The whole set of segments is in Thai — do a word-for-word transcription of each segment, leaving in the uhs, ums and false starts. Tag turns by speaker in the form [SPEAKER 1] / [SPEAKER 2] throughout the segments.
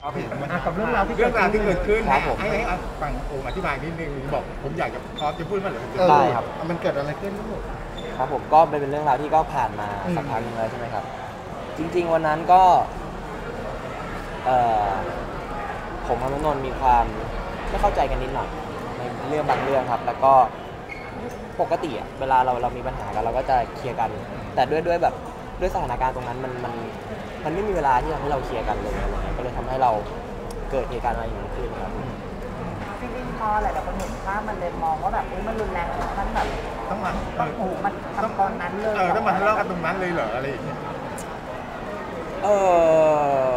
[SPEAKER 1] เอาผิดมัน
[SPEAKER 2] กับเรื่องราวที่
[SPEAKER 1] เรื่องราวที่เกิดขึ้น
[SPEAKER 3] ครับผม
[SPEAKER 1] ให้ให้ฟังโอมอธิบายนิดนึงบอกผมอยากจะพร้อมจะพูดมาหรือ
[SPEAKER 3] ได้ครับ
[SPEAKER 4] มันเกิดอะไรขึ้นลูก
[SPEAKER 3] ครับผมก็เป็นเรื่องราวที่ก็ผ่านมาสักพักหนึงแล้วใช่ไหมครับ จริงๆวันนั้นก็เอ่อผมกับนนท์มีความไม่เข้าใจกันนิดหน่อยในเรื่องบางเรื่องครับ แล้วก็ปกติอะเวลาเราเรามีปัญหากันเราก็จะเคลียร์กัน แต่ด้วยด้วยแบบด้วยสถานการณ์ตรงนั้นมันมันมันไม่มีเวลาที่จะให้เราเคลียร์กันเลยอะไรเงี้ยก็เลยทำให้เราเกิดเหตุการณ์อะไรอย่างนี้ขึ้นครับ
[SPEAKER 5] จริงๆพอหลายๆคนเห็นภาพมันเลยมองว่าแบบอุ้ยมันรุนแรงถึงขั้นแบบ
[SPEAKER 1] ต้องมา
[SPEAKER 5] ต้องโอ้โหมันทำตอนนั้นเลย
[SPEAKER 1] เออต้องมาทะเลาะกันตรงนั้นเลยเหรออะไรอย่างเงี้ย
[SPEAKER 3] เออ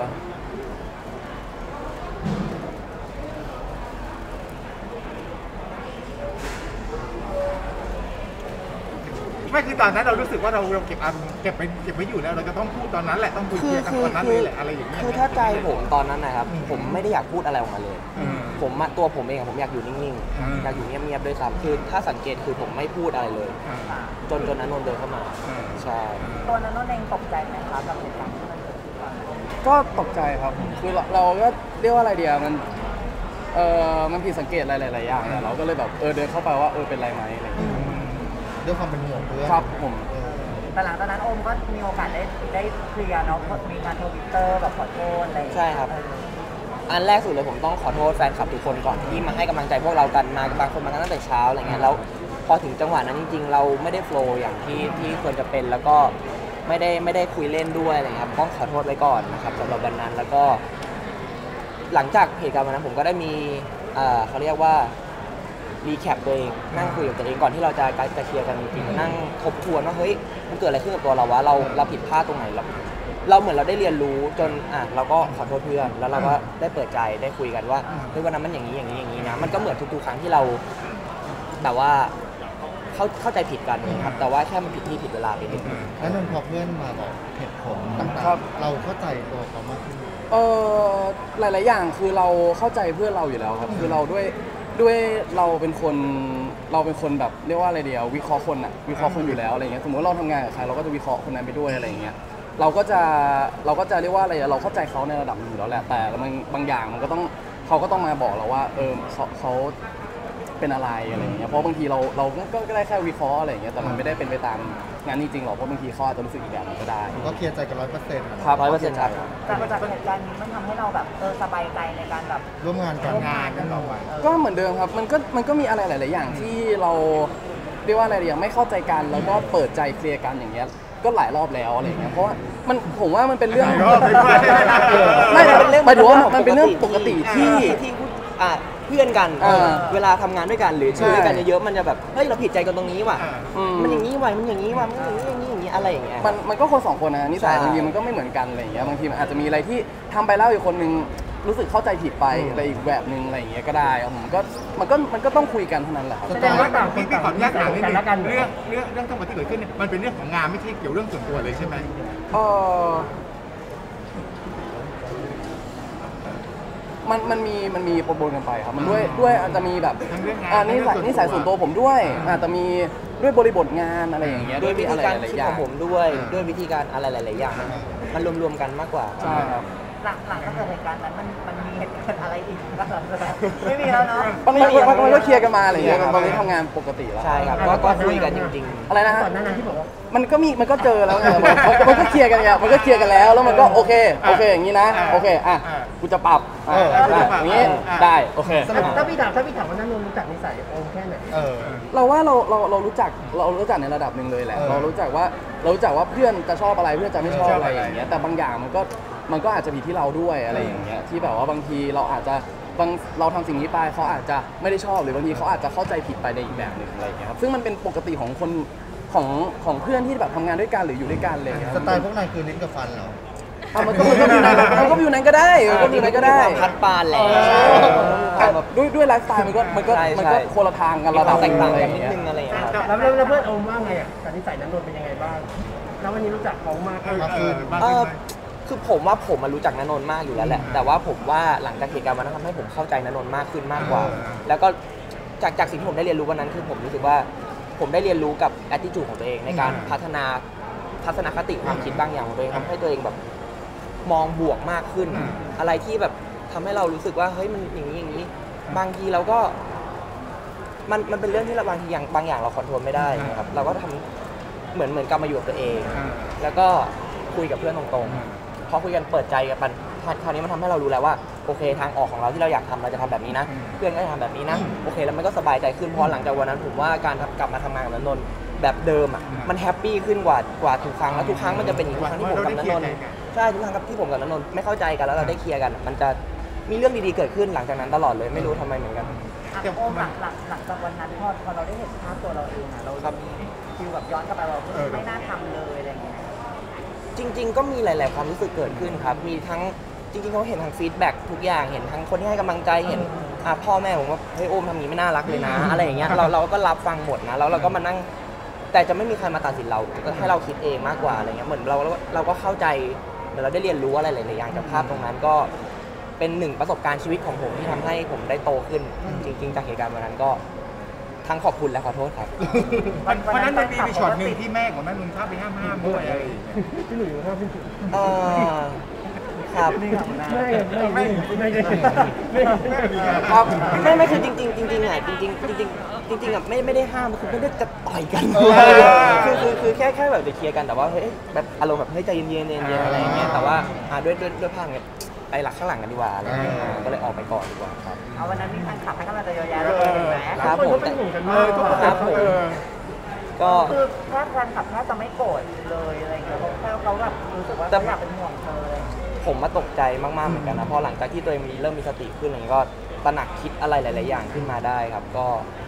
[SPEAKER 1] ไม่คือตอนนั้นเรารู้สึกว่าเราเราเก็บอารมณ์เก็บไปเก็บไว้อยู่แล้วเราจะต้องพูดตอนนั้นแหละต้องคุยเคลียร์กันตอนนั้นเลยแหละอะไรอย่างเงี้ย
[SPEAKER 3] คือถ้าใจผมตอนนั้นนะครับผมไม่ได้อยากพูดอะไรออกมาเลย
[SPEAKER 1] อืม
[SPEAKER 3] ผมอะตัวผมเองอะผมอยากอยู่นิ่ง
[SPEAKER 1] อืม
[SPEAKER 3] ๆอยากอยู่เงียบๆด้วยซ้ำคือถ้าสังเกตคือผมไม่พูดอะไรเลย
[SPEAKER 1] อ่า
[SPEAKER 3] จนจนนั้นนนท์เดินเข้ามา
[SPEAKER 1] อืม
[SPEAKER 3] ใช่
[SPEAKER 5] ตัวนั้นน้องเองตกใจไหมคะกับเหตุการณ์ที่มันเกิดขึ้นตอนนั้น
[SPEAKER 6] ก็ตกใจครับผมคือเราเราก็เรียกว่าอะไรเดียวมันเออมันผิดสังเกตอะไรหลายๆอย่างเนี่ยเราก็เลยแบบเออเดินเข้าไปว่าเออเป็นไรไหมอะไรอย่างเงี้ย
[SPEAKER 4] ด้วยความเป็นห่วงเพื่อน
[SPEAKER 6] ครับผม
[SPEAKER 4] เออ
[SPEAKER 5] แต่หลังจากนั้นโอมก็มีโอกาสได้ได้เคลียร์เนาะมีการทวิตเตอร์แบบขอโทษอะไรอย่างเงี้ย
[SPEAKER 3] ใช่ครับ อันแรกสุดเลยผมต้องขอโทษแฟนคลับทุกคนก่อนที่มาให้กำลังใจพวกเรากันมาบางคนมาตั้งแต่เช้าอะไรเงี้ยแล้วพอถึงจังหวะนั้นจริง ๆ เราไม่ได้โฟลว์อย่างที่ที่ควรจะเป็นแล้วก็ไม่ได้ไม่ได้คุยเล่นด้วยอะไรเงี้ยครับต้องขอโทษไว้ก่อนนะครับสำหรับวันนั้นแล้วก็ หลังจากเหตุการณ์วันนั้นผมก็ได้มีเอ่อเขาเรียกว่ารีแคปตัวเองนั่งคุยกับตัวเองก่อนที่เราจะจะเคลียร์กันจริงๆนั่งทบทวนว่าเฮ้ยมันเกิดอะไรขึ้นกับตัวเราวะเราเราผิดพลาดตรงไหนเราเราเหมือนเราได้เรียนรู้จนอ่ะเราก็ขอโทษเพื่อนแล้วเราก็ได้เปิดใจได้คุยกันว่าเฮ้ยวันนั้นมันอย่างนี้อย่างนี้อย่างนี้นะมันก็เหมือนทุกๆครั้งที่เราแบบว่าเข้าเข้าใจผิดกันนะครับแต่ว่าแค่มันผิดที่ผิดเวลาไปนิดนึง
[SPEAKER 4] แล้วนนพอเพื่อนมาบอกเหตุผลต่าง
[SPEAKER 6] ครับ
[SPEAKER 4] ๆเราเข้าใจตัวเขามากขึ้น
[SPEAKER 6] เออหลายๆอย่างคือเราเข้าใจเพื่อนเราอยู่แล้วครับคือเราด้วยด้วยเราเป็นคนเราเป็นคนแบบเรียกว่าอะไรเดียววิเคราะห์คนอะวิเคราะห์คนอยู่แล้วอะไรเงี้ยสมมติเราทำงานกับใครเราก็จะวิเคราะห์คนนั้นไปด้วยอะไรเงี้ยเราก็จะเราก็จะเรียกว่าอะไรเราเข้าใจเขาในระดับหนึ่งอยู่แล้วแหละแต่มันบางอย่างมันก็ต้องเขาก็ต้องมาบอกเราว่าเออเขาเขาเป็นอะไรอะไรอย่างเงี้ยเพราะบางทีเราเราก็ก็ได้แค่วิเคราะห์อะไรอย่างเงี้ยแต่มันไม่ได้เป็นไปตามงานจริงๆหรอกเพราะบางทีเขาอาจจะรู้สึกอีกแบบนึงก็ได้
[SPEAKER 4] ก็เคลียร์ใจกันร้อยเปอร์เซ็นต์
[SPEAKER 3] ครับร้อยเปอร์เซ็นต์ครับ
[SPEAKER 5] จากจากเหตุการณ์นี้มันทำให้เราแบบเออสบายใจในการแบบ
[SPEAKER 4] ร่วมงานกัน
[SPEAKER 5] ร่วมงานกันต่อไป
[SPEAKER 6] ก็เหมือนเดิมครับ มันก็มันก็มีอะไรหลาย ๆ อย่างที่เราเรียกว่าอะไรอย่างไม่เข้าใจกันแล้วก็เปิดใจเคลียร์กันอย่างเงี้ย ก็หลายรอบแล้วอะไรเงี้ย เพราะว่ามันผมว่ามันเป็นเรื่อง
[SPEAKER 1] หลายรอบเลยด้วย
[SPEAKER 6] ไม่ครับหมายถึงว่ามันเป็นเรื่องปกติที่
[SPEAKER 3] ที่พูดอ่ะเพื่อนกัน
[SPEAKER 6] เออ
[SPEAKER 3] เวลาทำงานด้วยกันหรืออยู่ด้วยกันเยอะๆมันจะแบบเฮ้ยเราผิดใจกันตรงนี้ว่ะ
[SPEAKER 6] อืม
[SPEAKER 3] มันอย่างนี้ว่ะมันอย่างนี้ว่ะมันอย่างนี้อย่างนี้อย่างนี้อะไรอย่างเงี้ย
[SPEAKER 6] มันมันก็คนสองคนนะนิสัย
[SPEAKER 3] ใช่
[SPEAKER 6] บางทีมันก็ไม่เหมือนกันอะไรอย่างเงี้ยบางทีมันอาจจะมีอะไรที่ทำไปแล้วอีกคนนึงรู้สึกเข้าใจผิดไปอะไรอีกแบบนึงอะไรอย่างเงี้ยก็ได้ครับผมก็มันก็มันก็ต้องคุยกันเท่านั้นแหละครับ
[SPEAKER 2] แสดงว่าต่างคน
[SPEAKER 1] พี่
[SPEAKER 2] ต่าง
[SPEAKER 1] ขออนุญาตถามนิดนึง
[SPEAKER 2] แล้วกัน
[SPEAKER 1] เรื่องเรื่องเรื่องทั้งหมดที่เกิดขึ้นเนี่ยมันเป็นเรื่องของงานไม่ใช่เกี่ยวเรื่องส่วนตัวเลยใช่ไหม
[SPEAKER 6] เออมันมันมีมันมีปนๆกันไปครับมันด้วยด้วยอาจจะมีแบบ
[SPEAKER 1] ทั้งเรื่องงาน
[SPEAKER 6] อ่านี่สาย
[SPEAKER 1] ทั้งเรื่อง
[SPEAKER 6] นี่สายส่วนตัวผมด้วยอาจจะมีด้วยบริบทงานอะไรอย่างเงี้ย
[SPEAKER 3] ด้วยวิธีการ
[SPEAKER 6] อะไรหลาย
[SPEAKER 3] คิด
[SPEAKER 6] ๆอย่า
[SPEAKER 3] ของ งผมด้วย ด้วยวิธีการอะไรหลาย ๆ อย่าง มันรวม ๆ กันมากกว่า
[SPEAKER 6] ใช่ครับ
[SPEAKER 5] หลังหลังจากเกิดเหตุการณ์นั้นมันมันมีเหตุการณ์อะไรอีกบ้างหลังจากนั้นไม่มีแล้วเนาะ
[SPEAKER 6] มันมันมันมันก็เคลียร์กันมาอะไรอย่างเงี้ยตอนนี้ทำงานปกติแล้ว
[SPEAKER 3] ใช่ครับก็ก็คุยกันจริง
[SPEAKER 6] อะไรนะฮะ
[SPEAKER 2] ก่อนหน้านั้นที่บอกว่า
[SPEAKER 6] มันก็มีมันก็เจอแล้วไงมันมันมันก็เคลียร์กันไงมันก็เคลียร์กันแล้วแล้วมันก็โอเคโอเคอย่างนี้นะโอเคอ่ะกูจะปรับอ่ะได้อย่างนี้ได้โอเค
[SPEAKER 2] ถ้าพี่ถามถ้าพี่ถามว่านั่นนนรู้จักนิสัยโอมแค่ไหน
[SPEAKER 4] เออ
[SPEAKER 6] เราว่าเราเราเรารู้จักเรารู้จักในระดับหนึ่งเลยแหละ
[SPEAKER 4] เออ
[SPEAKER 6] เรารู้จักว่าเรารู้จักว่าเพื่อนจะชอบอะไรเพื่อนจะไม่ชอบอะไรอย่างเงี้ยแต่บางอย่างมันก็มันก็อาจจะผิดที่เราด้วยอะไรอย่างเงี้ยที่แบบว่าบางทีเราอาจจะบางเราทำสิ่งนี้ไปเขาอาจจะไม่ได้ชอบหรือบางทีเขาอาจจะเข้าใจผิดไปในอีกแบบหนึ่งอะไรอย่างเงี้ยครับซึ่งมันเป็นปกติของคนของของเพื่อนที่แบบทำงานด้วยกันหรืออยู่ด้วยกันอะไรอย่างเงี้ย
[SPEAKER 4] สไตล์พวกนายคือลิ้นกับฟันเหรอ
[SPEAKER 6] อ่ะมันก็มันก็วิวนั้นมันก็วิวนั้นก็ได้มันก็วิวนั้นก็ได้
[SPEAKER 3] ความพัดปานแหละ
[SPEAKER 6] แต่ด้วยด้วยไลฟ์สไตล์มันก็มันก็
[SPEAKER 3] ใช่
[SPEAKER 6] มันก็
[SPEAKER 3] ใช่
[SPEAKER 6] คนละทางกัน
[SPEAKER 3] มี
[SPEAKER 6] ระ
[SPEAKER 3] ค
[SPEAKER 6] ดั
[SPEAKER 3] วา
[SPEAKER 6] บ
[SPEAKER 3] มแตกต่าง
[SPEAKER 6] อะไรอ
[SPEAKER 3] กัน
[SPEAKER 6] ย่าง
[SPEAKER 3] นิด
[SPEAKER 6] เงี้ย
[SPEAKER 3] นึงอะไรอย่างเงี้ยครับ
[SPEAKER 2] แล้วแล้วแล้วเพื่อนโอมว่าไงอ่ะการนิสัยนั้นนนเป็นยังไงบ้างแล้ววันนี้รู้จักเขามากขึ้น
[SPEAKER 1] มาคืนมา
[SPEAKER 3] เอ
[SPEAKER 1] คืน
[SPEAKER 3] อคือผมว่าผมมารู้จักณนนท์มากอยู่แล้วแหละ แต่ว่าผมว่าหลังจากเหตุการณ์วันนั้นทำให้ผมเข้าใจณนนท์มากขึ้นมากกว่า แล้วก็จากจากสิ่งที่ผมได้เรียนรู้วันนั้นคือผมรู้สึกว่าผมได้เรียนรู้กับ attitude ของตัวเองในการพัฒนาทัศนคติความคิดบางอย่างของตัวเองทำให้ตัวเองแบบมองบวกมากขึ้น อะไรที่แบบททำให้เรารู้สึกว่าเฮ้ยมันอย่างนี้อย่างนี้บางทีเราก็มันมันเป็นเรื่องที่เราบางทีอย่างบางอย่างเราคอนโทรลไม่ได้นะครับเราก็ทำเหมือนเหมือนกลับมาอยู่กับตัวเอง แล้วก็คุยกับเพื่อนตรงๆพอคุยกันเปิดใจกันคราวนี้มันทำให้เรารู้แล้วว่าโอเคทางออกของเราที่เราอยากทำเราจะทำแบบนี้นะเพื่อนก็จะทำแบบนี้นะโอเคแล้วมันก็สบายใจขึ้นพอหลังจากวันนั้นผมว่าการกลับมาทำงานกับนนท์แบบเดิมอ่ะมันแฮปปี้ขึ้นกว่ากว่าทุกครั้งแล้วทุกครั้งมันจะเป็นอย่างทุกครั้งที่ผมกับนนท์ใช่ทุกครั้งที่ผมกับนนท์ไม่เข้าใจกันแล้วเราได้เคลียร์กันมันจะมีเรื่องดีๆเกิดขึ้นหลังจากนั้นตลอดเลยไม่รู้ทำไมเหมือนกัน
[SPEAKER 5] โอ้หลังหลังหลังจากวันนั้นพอพอเราได้เห็นภาพตัวเราเองอะเรามีฟิลแบบย้อนกลับไปเราไม่น่าทำเลยอะไรอย่างเงี้ย
[SPEAKER 3] จริงๆก็มีหลายๆความรู้สึกเกิดขึ้นครับมีทั้งจริงๆเขาเห็นทั้งฟีดแบ็กทุกอย่างเห็นทั้งคนที่ให้กำลังใจเห็นอ่ะพ่อแม่ผมว่าเฮ้ยโอมทำอย่างนี้ไม่น่ารักเลยนะอะไรอย่างเงี้ยเราเราก็รับฟังหมดนะแล้วเราก็มานั่งแต่จะไม่มีใครมาตัดสินเราให้เราคิดเองมากกว่าอะไรเงี้ยเหมือนเราเราก็เข้าใจเดี๋ยวเราได้เรียนรู้อะไรหลายๆอย่างจากภาพตรงนั้นก็เป็นหนึ่งประสบการณ์ชีวิตของผมที่ทำให้ผมได้โตขึ้นจริงๆจากเหตุการณ์วันนั้นก็ทั้งขอบคุณและขอโทษครับ
[SPEAKER 1] วันนั้นมันมีช็อตหนึ่งที่แม่ของนั่นนุ่นเข้าไปห้ามห้ามด้วยอะไรอย่างเงี้ย
[SPEAKER 2] พี่หนุ่ยห้ามพี่หนุ่ย
[SPEAKER 3] เออครับ
[SPEAKER 2] ไม่ไม่ไม่ไม่ไม่
[SPEAKER 3] ครับไม่ไม่คือจริงๆจริงๆอ่ะจริงๆจริงๆจริงๆอ่ะไม่ไม่ได้ห้ามคือไม่ได้จะต่อยกันคือคือคือแค่แค่แบบจะเคลียร์กันแต่ว่าเฮ้ยแบบอารมณ์แบบเฮ้ยใจเย็นๆเย็นๆอะไรอย่างเงี้ยแต่ว่าด้วยด้วยด้วยภาพเนี่ยไปหลักข้างหลังกันดีกว่าอะไรอย่างเงี้ยก็เลยออกไปก่อนดีกว่าครับ
[SPEAKER 5] เอาวันนั้นมีแฟนคลับให้กำลังใจเยอะแยะเลยเห็นไหม
[SPEAKER 3] ครับผมแต่ครับผมก็
[SPEAKER 5] คือแค่แฟนคลับแค่จะไม่โกรธเลยอะไรอย่างเงี้ยแค่เขาแบบรู้สึกว่าเขาอยากเป็นห่วงเธอเลย
[SPEAKER 3] ผมมาตกใจมากๆเหมือนกันนะเพราะหลังจากที่ตัวเองมีเริ่มมีสติขึ้นอะไรก็ตระหนักคิดอะไรหลายๆอย่างขึ้นมาได้ครับก็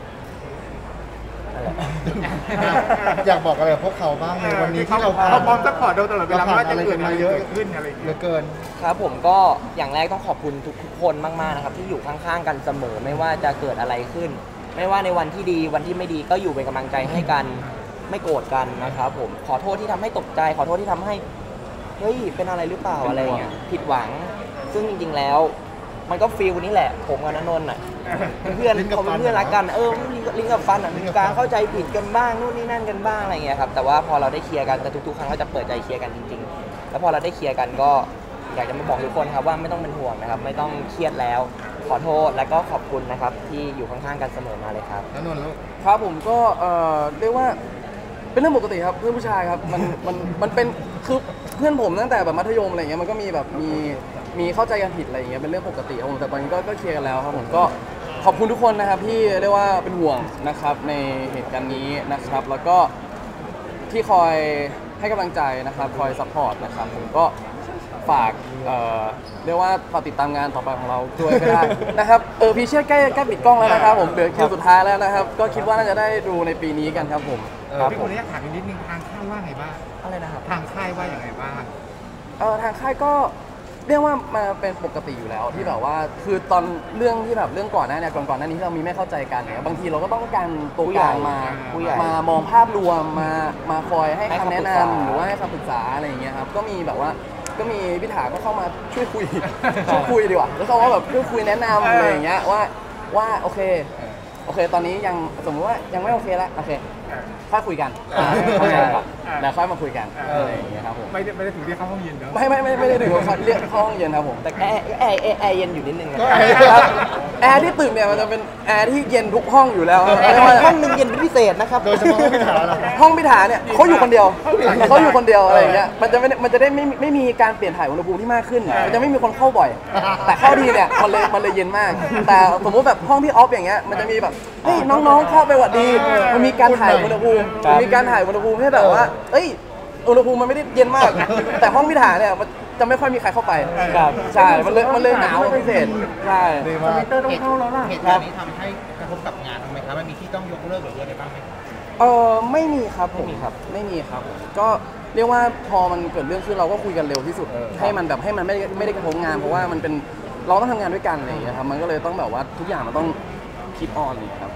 [SPEAKER 4] อยากบอกอะไรกับพวกเขาบ้างในวันนี้ที่เรา
[SPEAKER 1] เขาพร้อมซัพพอร์ตเราตลอดเวลาว่าจะเกิดอะไรเกิดขึ้นอะไร
[SPEAKER 4] เหลือเกิน
[SPEAKER 3] ครับผมก็อย่างแรกต้องขอบคุณทุกคนมากๆนะครับที่อยู่ข้างๆกันเสมอไม่ว่าจะเกิดอะไรขึ้นไม่ว่าในวันที่ดีวันที่ไม่ดีก็อยู่เป็นกำลังใจให้กันไม่โกรธกันนะครับผมขอโทษที่ทำให้ตกใจขอโทษที่ทำให้เฮ้ยเป็นอะไรหรือเปล่าอะไรเงี้ยผิดหวังซึ่งจริงๆแล้วมันก็ฟีลนี่แหละผมกับณนนท์อ่ะเพื่อนเขาเป็นเพื่อนรักกันเออลิงกับฟันอ่ะมีการเข้าใจผิดกันบ้างนู่นนี่นั่นกันบ้างอะไรเงี้ยครับแต่ว่าพอเราได้เคลียร์กันแต่ทุกๆครั้งก็จะเปิดใจเคลียร์กันจริงๆแล้วพอเราได้เคลียร์กันก็อยากจะมาบอกทุกคนครับว่าไม่ต้องเป็นห่วงนะครับไม่ต้องเครียดแล้วขอโทษและก็ขอบคุณนะครับที่อยู่ข้างๆกันเสมอมาเลยครับ
[SPEAKER 4] ณนนท์ลูก
[SPEAKER 6] ครับผมก็เอ่อเรียกว่าเป็นเรื่องปกติครับเพื่อนผู้ชายครับมันมันมันเป็นคือเพื่อนผมตั้งแต่แบบมัธยมอะไรเงี้ยมันก็มีแบบมีมีเข้าใจกันผิดอะไรอย่างเงี้ยเป็นเรื่องปกติครับผมแต่ตอนนี้ก็ก็เคลียร์กันแล้วครับผมก็ขอบคุณทุกคนนะครับที่เรียกว่าเป็นห่วงนะครับในเหตุการณ์นี้นะครับแล้วก็ที่คอยให้กำลังใจนะครับคอยซัพพอร์ตนะครับผมก็ฝากเอ่อเรียกว่าฝากติดตามงานต่อไปของเราด้วยก็ได้นะครับเออพี่เชื่อใกล้ใกล้ปิดกล้องแล้วนะครับผมเดือนคิวสุดท้ายแล้วนะครับก็คิดว่าน่าจะได้ดูในปีนี้กันครับผม
[SPEAKER 1] พี่คนนี้ถามอีกนิดนึงทางค่ายว่าไงบ้าง
[SPEAKER 3] อะไรนะครับ
[SPEAKER 1] ทางค่ายว่าอย่างไรบ้าง
[SPEAKER 6] เออทางค่ายก็เรียกว่ามาเป็นปกติอยู่แล้วที่แบบว่าคือตอนเรื่องที่แบบเรื่องก่อนหน้าเนี่ยก่อนก่อนหน้านี้ที่เรามีไม่เข้าใจกันเนี่ยบางทีเราก็ต้องการตัวกลางมามามองภาพรวมมามาคอยให้คำแนะนำหรือว่าให้คำปรึกษาอะไรอย่างเงี้ยครับก็มีแบบว่าก็มีพิธาก็เข้ามาช่วยคุยช่วยคุยดีกว่าแล้วเขาก็แบบช่วยคุยแนะนำอะไรอย่างเงี้ยว่าว่าโอเคโอเคตอนนี้ยังสมมติว่ายังไม่โอเคแล้วโอเคค่อยคุยกันเข้าใจก่อนแล้วค่อยมาคุยกันอะไรอย่างเงี้ยครับผม
[SPEAKER 1] ไม่ได้ไม่ได้ถึงเรียกเข้าห้องเย็นเนอะ
[SPEAKER 6] ไม่ไม่ไม่ไม่ได้ถึงเรียกเข้าห้องเย็นครับผม
[SPEAKER 3] แต่แอร์แอร์แอร์เย็นอยู่นิดนึงนะ
[SPEAKER 6] แอร์ที่ตึกเนี่ยมันจะเป็นแอร์ที่เย็นทุกห้องอยู่แล้ว
[SPEAKER 3] ห้องนึงเย็นเป็นพิเศษนะครับ
[SPEAKER 4] โดยเฉพาะห้องพิธา
[SPEAKER 6] ห้องพิธาเนี่ยเขาอยู่คนเดียวเขาอยู่คนเดียวอะไรอย่างเงี้ยมันจะไม่มันจะได้ไม่ไม่มีการเปลี่ยนถ่ายอุณหภูมิที่มากขึ้นมันจะไม่มีคนเข้าบ่อยแต่เข้าทีเนี่ยมันเลยมันเลยเย็นมากแต่สมมติแบบห้องพี่ออฟอย่างเงี้ยมันจะมีแบบเฮ้ยน้องๆเข้าไปหวัดดีมันมีการถ่ายอุณหภูมิมีการถ่ายอุณหภูมิให้แบบว่าเอ้ยอุณหภูมิมันไม่ได้เย็นมากแต่ห้องพิธาเนี่ยมันจะไม่ค่อยมีใครเข้าไปใช่มันเลยมันเลยหนาวพิเศษใช่
[SPEAKER 2] คอมพิวเตอร์ต้องเข้าแล้วล่ะ
[SPEAKER 4] เหตุการณ์นี้ทำให้กระทบกับงานทำไมครับมันมีที่ต้องยกเลิกหรืออะไรบ้างไหม
[SPEAKER 6] เออไม่มีครับไม่มีครับไม่มีครับก็เรียกว่าพอมันเกิดเรื่องขึ้นเราก็คุยกันเร็วที่สุดให้มันแบบให้มันไม่ไม่ได้กระทบงานเพราะว่ามันเป็นเราต้องทำงานด้วยกันอะไรอย่างเงี้ยครับมันก็เลยต้องแบบว่าทุกอย่างมันต้องคีปออนครับ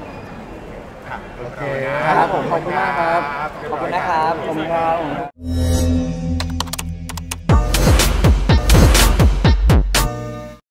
[SPEAKER 1] โอเค
[SPEAKER 6] ครับผมขอบคุณมากครับ
[SPEAKER 3] ขอบคุณนะครับ
[SPEAKER 6] ขอบคุณครับ